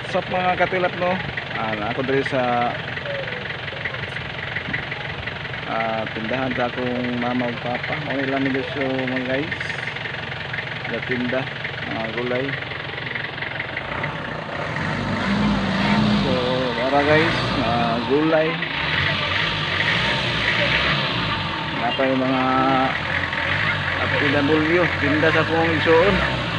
What's up mga katilap no? Ako diri sa tindahan sa akong mama ug papa. Ano lang negosyo mga guys. Sa tinda mga gulay. So para guys, gulay. Napa yung mga PW tinda sa akong igsoon.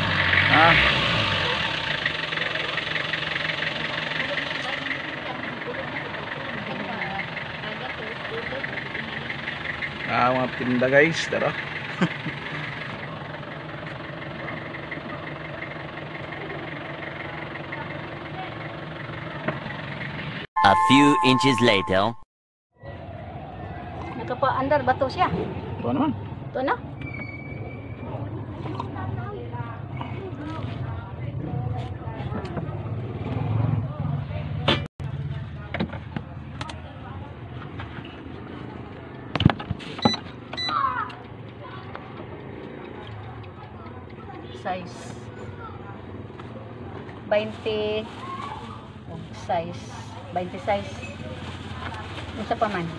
Mga tinda guys, tara. A few inches later. Nagpaandar ba to siya? Ito naman. Ito na? Size 20 size 20 size unsa pa man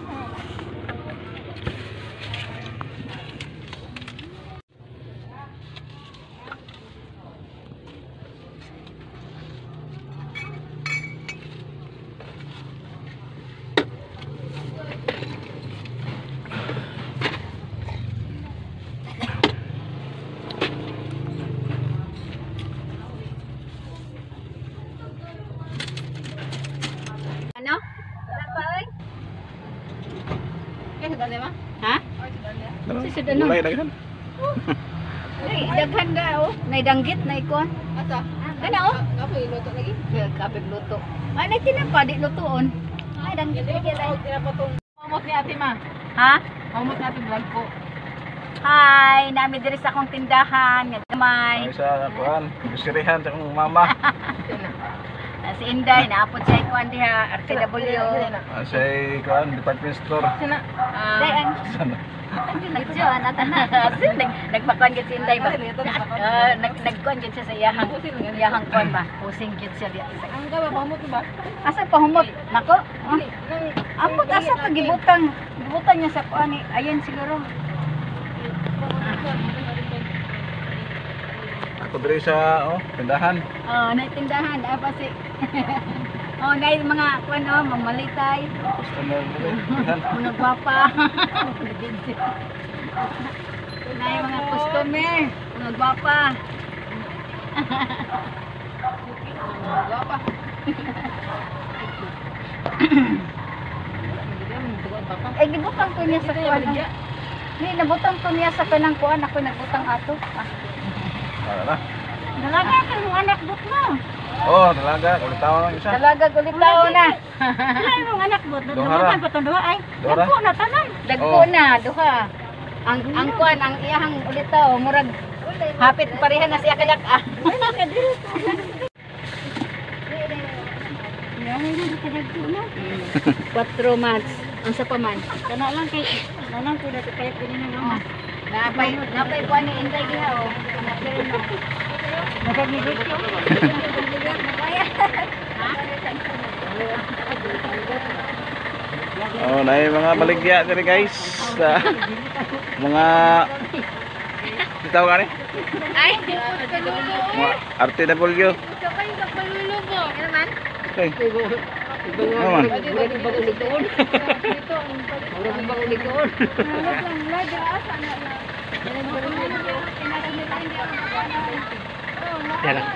ano? Ha? Sudan Gulay daghan. Nay daghan daw. Nay danggit na ikon. Asa? Kana oh. Kape luto lagi? Kape luto. Ay nay tinapa di lutoon. Ay danggit lagi lay. Mamot ni ate ma. Ha? Mamot ni ate vlog ko. Hi, nami diri sa akong tindahan, nga gamay. Ay sa kuan, bisirihan sa akong mama. Si Inday, naapot siya ikuan diha, RTW. Say kuan department store. Dayan. Sana. Nagjuan ata na. Nagpakuan gid si Inday ba? Nagkuan gid siya sa iyahang kuan ba? Pusing gid siya diha. Ang gawa pahumot ba? Asa pahumot? Nako. Ambot asa ta gibutang. Gibutang niya sa kuan ni. Ayan siguro. Ako diri sa tindahan. Nay tindahan apa si? Nay mga kuan mamalitay. Customer diri. Tindahan. Mga gwapa. Nay mga customer, mga gwapa. Mga gwapa. Ay gibutang ko niya sa kuan. Ni nabutang ko niya sa kanang kuan, ako nagbutang ato. Wala na. Dalaga ka ng anak bot mo. Dalaga, ulitaw lang isa. Dalaga gulitaw na. Ay, mga anak mo, Duha ra. dumagan pa itong duha ay. Duha ra. Dagko na tanan. Dagko na, duha. Ang kuan, ang iyahang ulitaw, murag hapit pareha na siya kadak. Wala ka dito. Yan, kadagko na. 4 months. Ang sa paman. Kana lang kay, nanang ko na kaya kini na mama. Napay kuan ni Inday diha o. Nakagigit ko. Na mga baligya diri guys. Mga bitaw gani? Ay, Mga RTW. kapay sa palulubo. Ano man? Okay. Naman. Murag ibang ulitoon. Murag ibang ulitoon. Yan lang.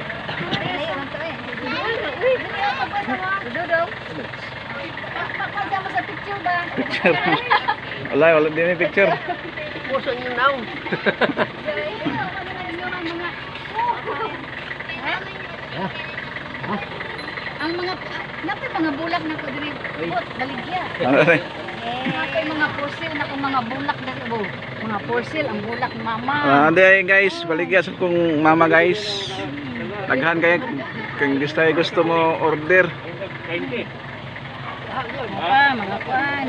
Dudong. Pakpakpag mo sa picture ba? Picture. Wala din may picture. Puso niyo naong. Ang mga bulak na ko diri bot baligya. Napay mga porcel na kung mga bulak na ko. Mga porcel ang bulak ni mama. Andi guys, baligya sa kong mama guys. Daghan kayo kung gusto mo order. Mga kuan.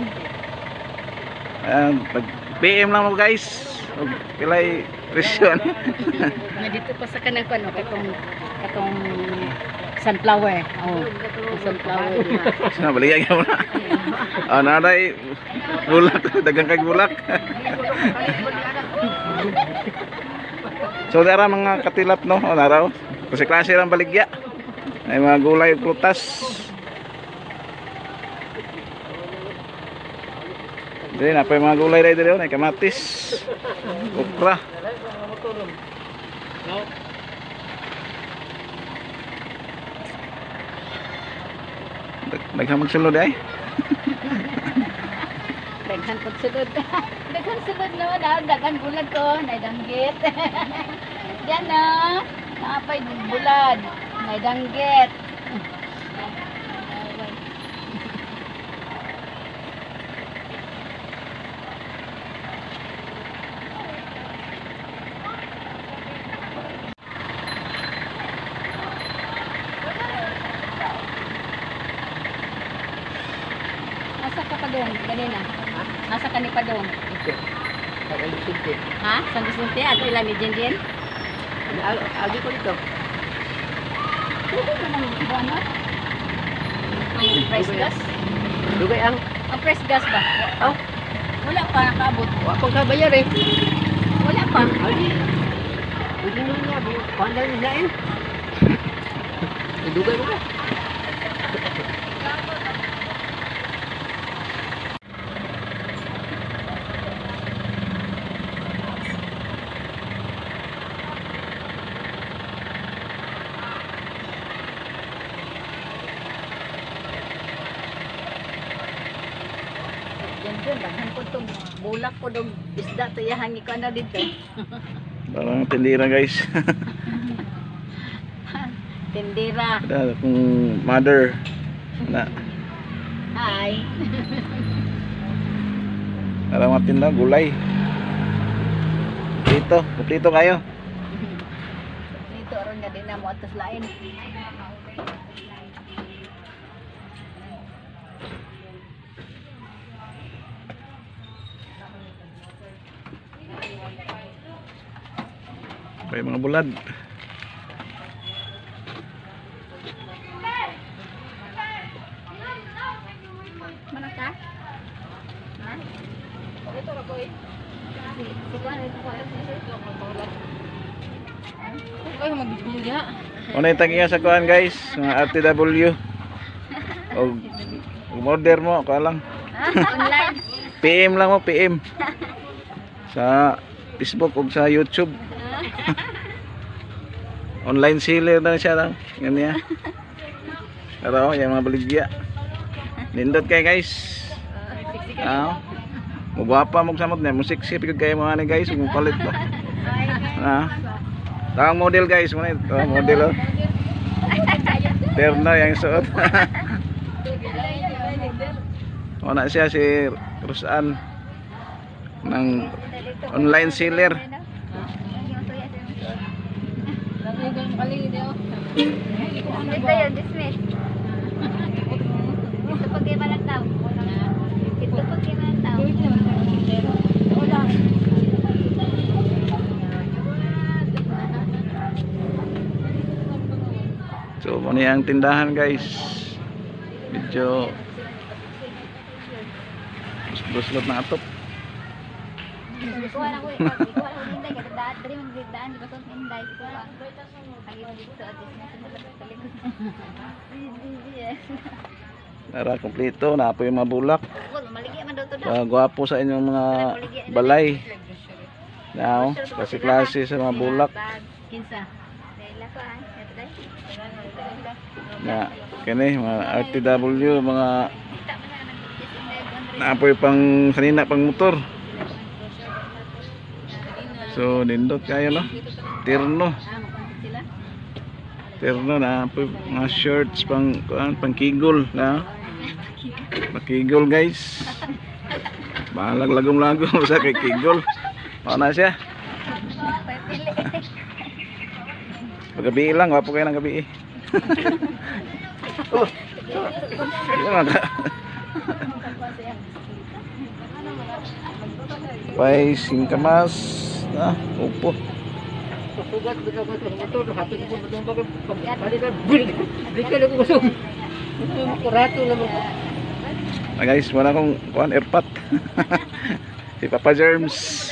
Pag PM lang mo guys. Pilay presyon. Nga dito pa sa kanang kuan katong sunflower. Oh, sunflower. Sa baliya ka muna. Ah, naday bulak, dagang kay bulak. So dara mga katilap no, o naraw. Kasi klase lang baligya. Ay mga gulay ug prutas. Dili na pa mga gulay diri ay kamatis. Okra. Daghan magsulod ay. Daghan pagsulod. Daghan sulod naman ah. Daghan bulad ko. Naidanggit. Yan na. Naapay bulad. Naidanggit. Nasa ka pa doon? Ganina? Nasa ka ni pa doon? Ha? San Vicente? Ato ilan ni Jinjin? Agi ko dito. Pwede mo nang ano? Ang price gas? Dugay ang Ang price gas ba? Oh. Wala pa nakaabot. wa ko kabayar eh. Wala pa. Agi. Udi mo niya bu. Pandal ni lain. Dugay mo ka. Yan, daghan ko itong bulak ko itong isda to yahangi ko na dito. Parang tindira guys. Tindira. Ada kung mother na Hi. para matinda gulay. Kuplito kayo. Dito ron nga din na mo atas lain. May mga bulad. Mana ka? Ha? Dito ra ko eh. Sikuan ito ko. Ay, magbibili ha. Una yung tagiya sa kuhan guys, mga RTW. O order mo, kuha lang. Online. PM lang mo, PM. Sa Facebook o sa YouTube. Online seller na siya lang. Yan niya. Pero yung mga baligya. Nindot kayo guys. Mugwapa mo samot na. Musiksi pigod kayo mga ni guys. Mupalit ba. Ang model guys. Model. Terno yang suot. Wala siya si Rusan ng online seller. Dito yun, dismiss. Ito pag iba ng tao. Ito pag iba ng tao. So muna yung tindahan guys. Medyo buslot na atop. Ikuha lang ko eh. Ikuha lang ko hinday. Kadaan. Dari magdidaan. Di ba ito hinday? Ikuha. Ayun dito. Tara kompleto. Napo yung mga bulak. Maligya man daw ito daw. Gwapo sa inyong mga balay. Now, klase sa mga bulak. Kinsa. Dahil ako ah. Na kani mga RTW, mga napoy pang kanina pang motor. So nindot kayo no. Terno na apoy mga shirts pang kigol na. Makigol guys. Malagom-lagom sa kay kigol. Paano siya? Paggabi lang, wapo kayo ng gabi eh. Pay singkamas na upo. Masugat bitaw ko sa motor, hatod ko sa motor balikan balikan ako kusog. Kurato naman. Guys, wala akong kuan airpot. Si Papa Germs.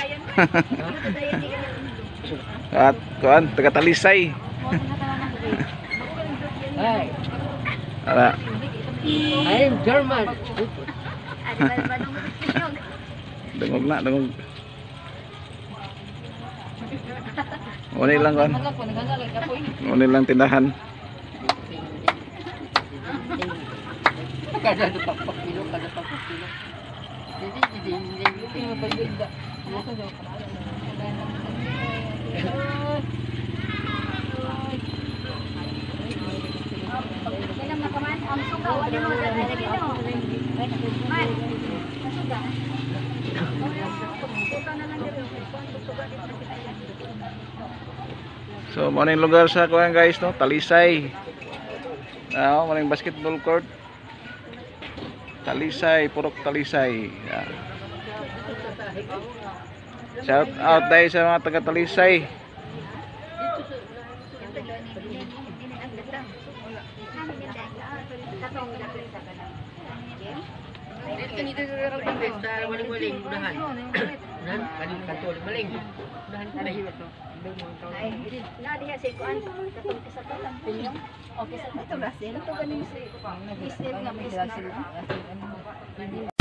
At kuan taga Talisay. Hi, Ara, I am German. dungog na, dungog. Unay lang kuan. Unay lang tindahan. Kada papakilo, kada papakilo. Hindi mapagdagda. Kailan makaman? Ang suga, wala mo sa lagi mo. Man, suga. So, mo yung lugar sa kuan guys, no? Talisay. Mo yung basketball court. Talisay, Purok Talisay. Yan. Shout out dahil sa mga taga Talisay. Dito sa Rambes, sa maling-maling, unahan. Unahan, kaning kanto, maling. Unahan ka na. Ay, na diha si kuan katong sa talang pinyong. Okay sa ito Brazil. Ito ganing si Israel nga may